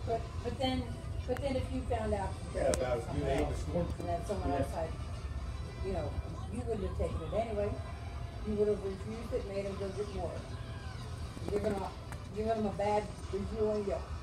But then if you found out Yeah, about you someone ate the else, storm. and then someone else had, you know, you wouldn't have taken it anyway. You would have refused it, made them go get more. Giving them a bad review on you.